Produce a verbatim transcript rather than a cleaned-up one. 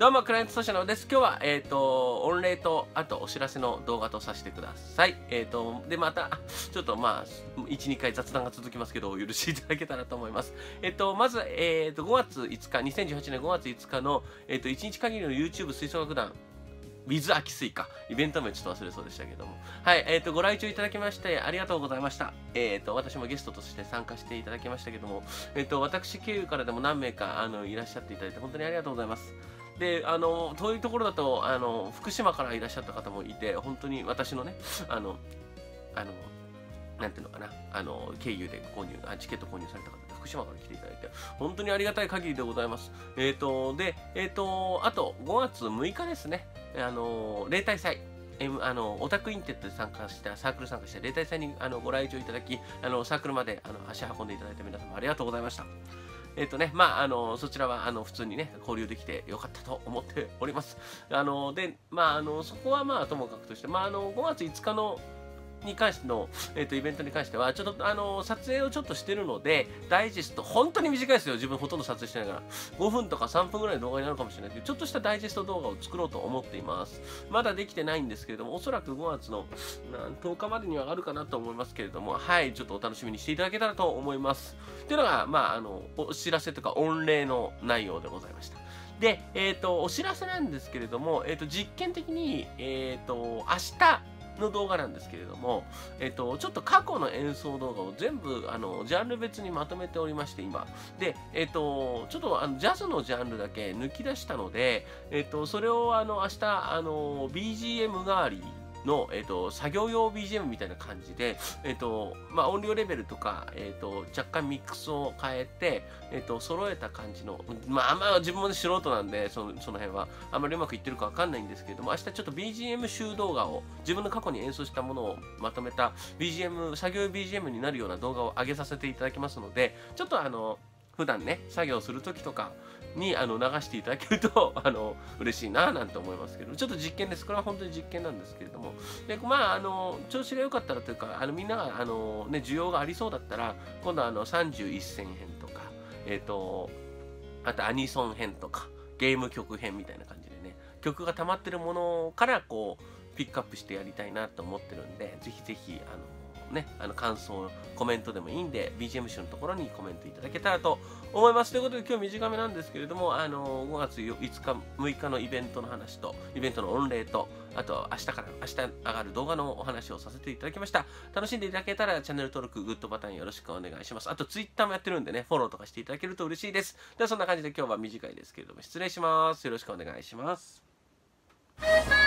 どうも、クライアントソシャルです。今日は、えっ、ー、と、御礼と、あとお知らせの動画とさせてください。えっ、ー、と、で、また、ちょっとまあ、いち、にかい雑談が続きますけど、お許しいただけたらと思います。えっ、ー、と、まず、えっ、と、ごがついつか、にせんじゅうはちねんごがついつかの、えっ、と、いちにち限りの YouTube 吹奏楽団、With 秋水か。イベント名ちょっと忘れそうでしたけども。はい、えっ、ー、と、ご来場いただきまして、ありがとうございました。えっ、ー、と、私もゲストとして参加していただきましたけども、えっ、ー、と、私経由からでも何名か、あの、いらっしゃっていただいて、本当にありがとうございます。で、あの、遠いところだと、あの、福島からいらっしゃった方もいて、本当に私のね、あの、あの、なんていうのかな、あの、経由で購入、あチケット購入された方で、福島から来ていただいて、本当にありがたい限りでございます。えっ、ー、と、で、えっ、ー、と、あと、ごがつむいかですね、あの、例大祭。えあのオタクインテッドで参加したサークル参加した例大祭にあのご来場いただき、あのサークルまであの足運んでいただいた皆様ありがとうございました。えっ、ー、とね、まあ、あの、そちらは、あの、普通にね、交流できてよかったと思っております。あの、で、まあ、あの、そこはまあ、ともかくとして、まあ、あの、ごがついつかの、に関しての、えっ、ー、と、イベントに関しては、ちょっと、あの、撮影をちょっとしてるので、ダイジェスト、本当に短いですよ。自分ほとんど撮影してないから。ごふんとかさんぷんぐらいの動画になるかもしれないけど、ちょっとしたダイジェスト動画を作ろうと思っています。まだできてないんですけれども、おそらくごがつのとおかまでにはあるかなと思いますけれども、はい、ちょっとお楽しみにしていただけたらと思います。っていうのが、まあ、あの、お知らせとか御礼の内容でございました。で、えっ、ー、と、お知らせなんですけれども、えっ、ー、と、実験的に、えっ、ー、と、明日、の動画なんですけれども、えっと、ちょっと過去の演奏動画を全部、あの、ジャンル別にまとめておりまして、今。で、えっと、ちょっと、あの、ジャズのジャンルだけ抜き出したので、えっと、それを、あの、明日、あの、ビージーエム 代わりの、えっと、作業用 ビージーエム みたいな感じで、えっと、まあ、音量レベルとか、えっと、若干ミックスを変えて、えっと、揃えた感じの、まあ、あんま自分も素人なんで、その、その辺は、あんまりうまくいってるかわかんないんですけれども、明日ちょっと ビージーエム 集動画を、自分の過去に演奏したものをまとめた ビージーエム、作業用 ビージーエム になるような動画を上げさせていただきますので、ちょっとあの、普段ね、作業するときとかにあの流していただけるとあの嬉しいななんて思いますけど、ちょっと実験です。これは本当に実験なんですけれども、でまあ、あの調子が良かったらというか、あのみんながあの、ね、需要がありそうだったら、今度はあのさんじゅういっせん編とか、えっ、ー、と、あとアニソン編とか、ゲーム曲編みたいな感じでね、曲が溜まってるものからこう、ピックアップしてやりたいなと思ってるんで、ぜひぜひ、あの、ね、あの感想、コメントでもいいんで、ビージーエム 集のところにコメントいただけたらと思います。ということで、今日短めなんですけれども、あのごがついつか、むいかのイベントの話と、イベントの御礼と、あと明日から、明日上がる動画のお話をさせていただきました。楽しんでいただけたら、チャンネル登録、グッドボタンよろしくお願いします。あと、Twitter もやってるんでね、フォローとかしていただけると嬉しいです。では、そんな感じで今日は短いですけれども、失礼します。よろしくお願いします。